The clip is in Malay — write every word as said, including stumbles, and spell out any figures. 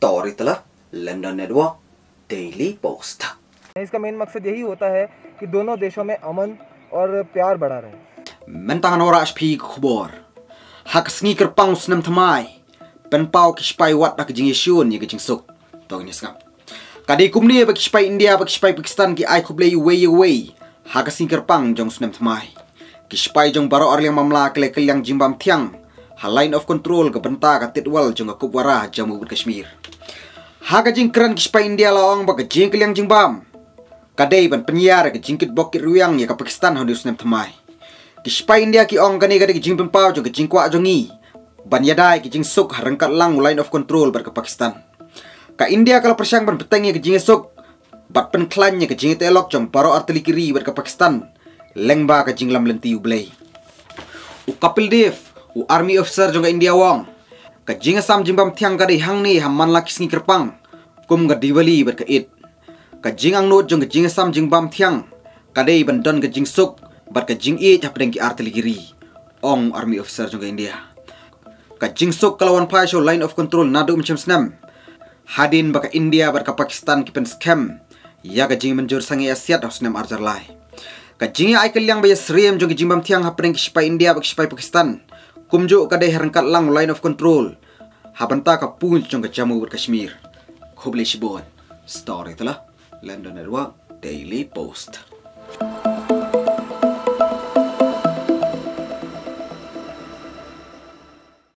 story telah London Network Daily Post। इसका main मकसद यही होता है कि दोनों देशों में अमन और प्यार बढ़ा रहे। Mentang norak spi khubor. Hak sngi kerpang senam thamai. Pen pau kispai wat dak jing yeshun ye jing suk. Tong ni skam. Kadi kumni ba kispai India ba kispai Pakistan ki ai khuble way way. Hak sngi kerpang jong senam thamai. Kispai jong baro orliang mamla kle kelyang jimbam thiang. Ha line of control ke benta ka titwal jong ka kubwara Jammu Kashmir. Hak jing kran kispai India laong ba ka jing kelyang jimbam. Kadai ban penyiar ke jingkit bokit ruyang ya ka Pakistan hodus nem thamai. Kispai India ki ong kani kadi jing pempau jo ke jing kwa jongi. Ban yadai ki jing suk harangkat lang line of control bar ke Pakistan. Ka India kalau persang ban petang ya ke jing suk bat pen klan ya ke jing telok jong baro artili kiri bar ke Pakistan. Lengba ke jing lam lenti ublei. U Kapil Dev u army officer jong ka India wong. Ka jing asam jimbam thiang kadi hang ni hamman laki sngi kerpang. Kum ga Diwali bar ke Eid. Ka jing ang not jong ka jing sam jing bam thiang kadai ban don ka jing suk bar ka jing e japdeng ki artili giri ong army officer jong ka India ka jing suk kalawan phai show line of control nadu mchem snam hadin ba ka India bar ka Pakistan ki pen scam ya ka jing menjur sangi asiat hosnam arjar lai ka jing ai kelyang ba yasriem jong ka jing bam thiang hapdeng ki spai India ba ki spai Pakistan kumjo kadai herangkat lang line of control habanta ka punch jong ka Jammu Kashmir khoble shibon story telah London Network Daily Post।